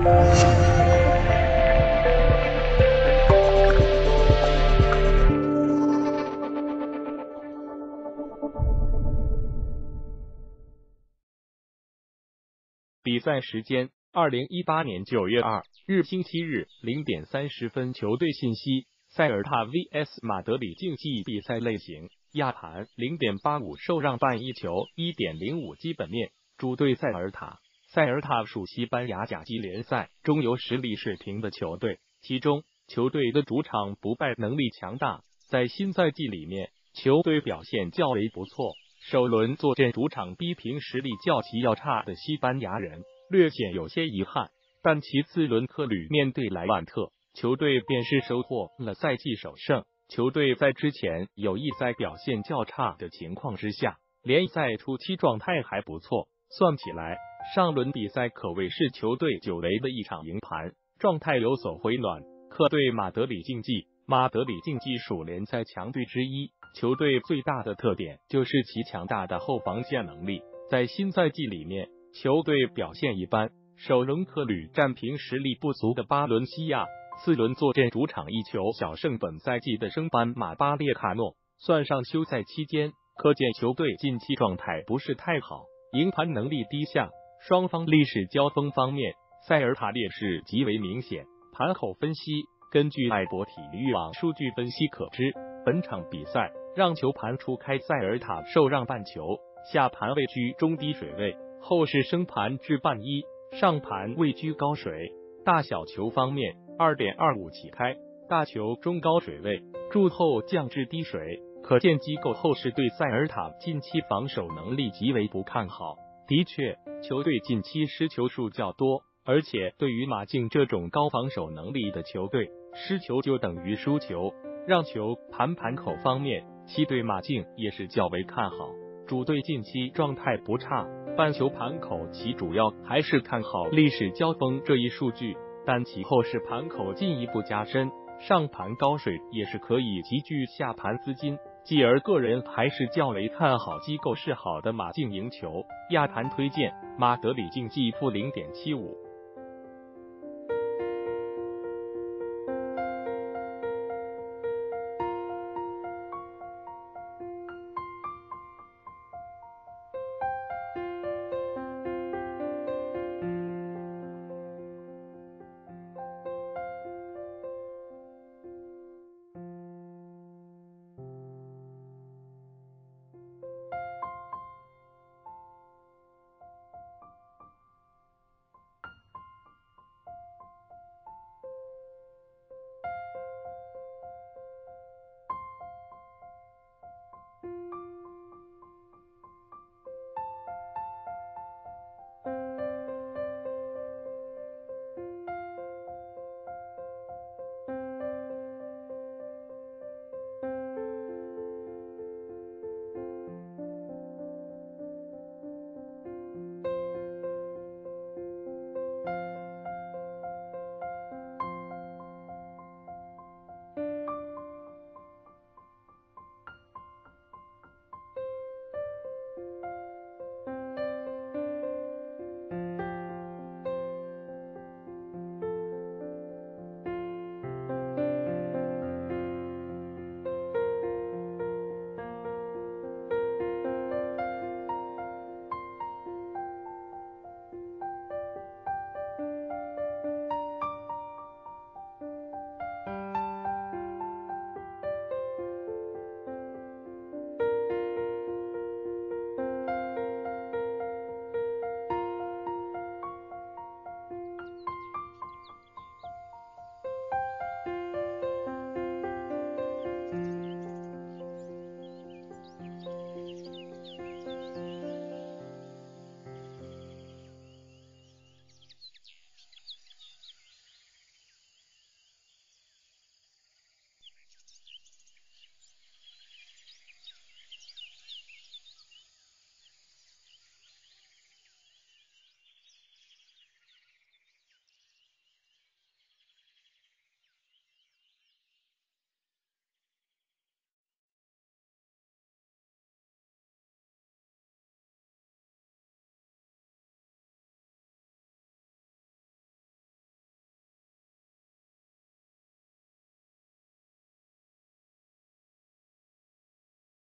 比赛时间：2018年9月2日星期日0点30分。球队信息：塞尔塔 vs 马德里竞技比赛类型：亚盘 0.85 受让半一球 1.05 基本面。主队塞尔塔。塞尔塔属西班牙甲级联赛中游实力水平的球队，其中球队的主场不败能力强大。在新赛季里面，球队表现较为不错。首轮坐镇主场逼平实力较其要差的西班牙人，略显有些遗憾。但其次轮客旅面对莱万特，球队便是收获了赛季首胜。球队在之前友谊赛表现较差的情况之下，联赛初期状态还不错。算起来，上轮比赛可谓是球队久违的一场赢盘，状态有所回暖。客队马德里竞技，马德里竞技属联赛强队之一。球队最大的特点就是其强大的后防线能力，在新赛季里面，球队表现一般。首轮客旅战平实力不足的巴伦西亚，次轮坐镇主场1球小胜本赛季的升班马巴列卡诺。算上休赛期间，可见球队近期状态不是太好，赢盘能力低下。双方历史交锋方面，塞尔塔劣势极为明显。盘口分析：根据艾博体育网数据分析可知，本场比赛让球盘初开塞尔塔受让半球，下盘位居中低水位，后市升盘至半一，上盘位居高水。大小球方面 2.25 起开，大球中高水位，注后降至低水，可见机构后市对塞尔塔近期防守能力极为不看好。的确，球队近期失球数较多，而且对于马竞这种高防守能力的球队，失球就等于输球。让球盘口方面，其对马竞也是较为看好。主队近期状态不差，半球盘口其主要还是看好历史交锋这一数据，但其后市盘口进一步加深，上盘高水也是可以集聚下盘资金，继而个人还是较为看好机构示好的马竞赢球。亚盘推荐马德里竞技负 0.75。